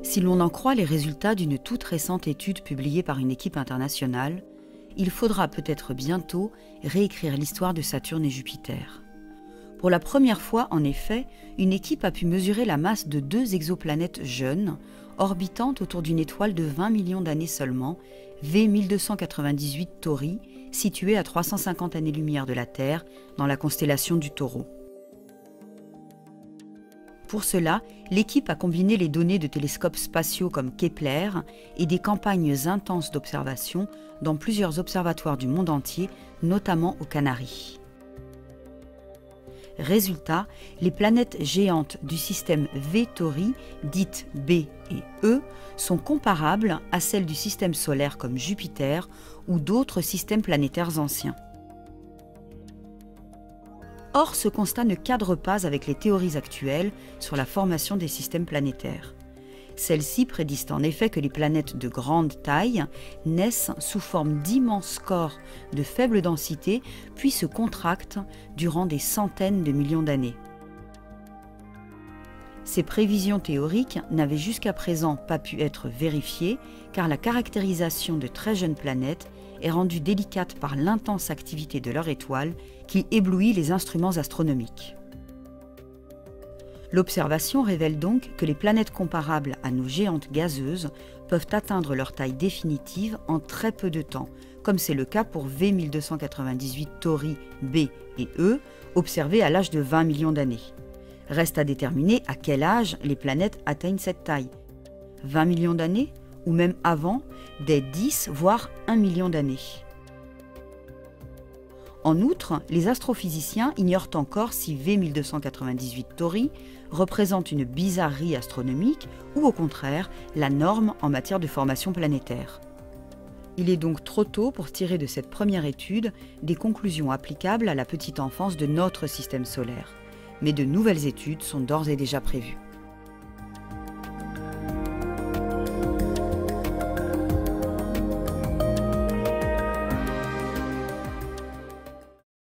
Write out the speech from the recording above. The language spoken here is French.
Si l'on en croit les résultats d'une toute récente étude publiée par une équipe internationale, il faudra peut-être bientôt réécrire l'histoire de Saturne et Jupiter. Pour la première fois, en effet, une équipe a pu mesurer la masse de 2 exoplanètes jeunes, orbitant autour d'une étoile de 20 millions d'années seulement, V1298 Tauri, située à 350 années-lumière de la Terre, dans la constellation du Taureau. Pour cela, l'équipe a combiné les données de télescopes spatiaux comme Kepler et des campagnes intenses d'observation dans plusieurs observatoires du monde entier, notamment aux Canaries. Résultat, les planètes géantes du système V Tauri, dites B et E, sont comparables à celles du système solaire comme Jupiter ou d'autres systèmes planétaires anciens. Or, ce constat ne cadre pas avec les théories actuelles sur la formation des systèmes planétaires. Celles-ci prédisent en effet que les planètes de grande taille naissent sous forme d'immenses corps de faible densité, puis se contractent durant des centaines de millions d'années. Ces prévisions théoriques n'avaient jusqu'à présent pas pu être vérifiées, car la caractérisation de très jeunes planètes est rendue délicate par l'intense activité de leur étoile qui éblouit les instruments astronomiques. L'observation révèle donc que les planètes comparables à nos géantes gazeuses peuvent atteindre leur taille définitive en très peu de temps, comme c'est le cas pour V1298 Tauri B et E, observés à l'âge de 20 millions d'années. Reste à déterminer à quel âge les planètes atteignent cette taille. 20 millions d'années, ou même avant, dès 10 voire 1 million d'années. En outre, les astrophysiciens ignorent encore si V1298 Tauri représente une bizarrerie astronomique ou au contraire la norme en matière de formation planétaire. Il est donc trop tôt pour tirer de cette première étude des conclusions applicables à la petite enfance de notre système solaire. Mais de nouvelles études sont d'ores et déjà prévues.